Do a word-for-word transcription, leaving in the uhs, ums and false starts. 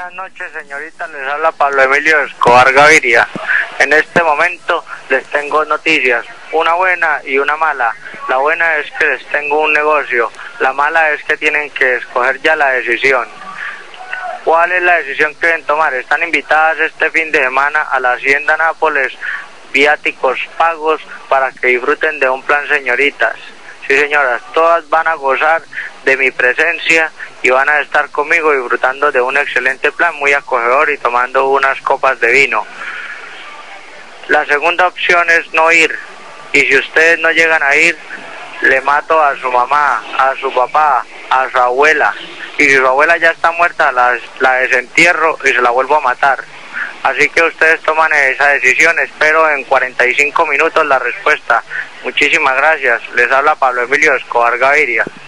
Buenas noches, señorita, les habla Pablo Emilio Escobar Gaviria. En este momento les tengo noticias, una buena y una mala. La buena es que les tengo un negocio, la mala es que tienen que escoger ya la decisión. ¿Cuál es la decisión que deben tomar? Están invitadas este fin de semana a la Hacienda Nápoles, viáticos pagos para que disfruten de un plan señoritas. Sí, señoras, todas van a gozar de mi presencia y van a estar conmigo disfrutando de un excelente plan muy acogedor y tomando unas copas de vino. La segunda opción es no ir, y si ustedes no llegan a ir, le mato a su mamá, a su papá, a su abuela, y si su abuela ya está muerta, la, la desentierro y se la vuelvo a matar. Así que ustedes toman esa decisión, espero en cuarenta y cinco minutos la respuesta. Muchísimas gracias, les habla Pablo Emilio Escobar Gaviria.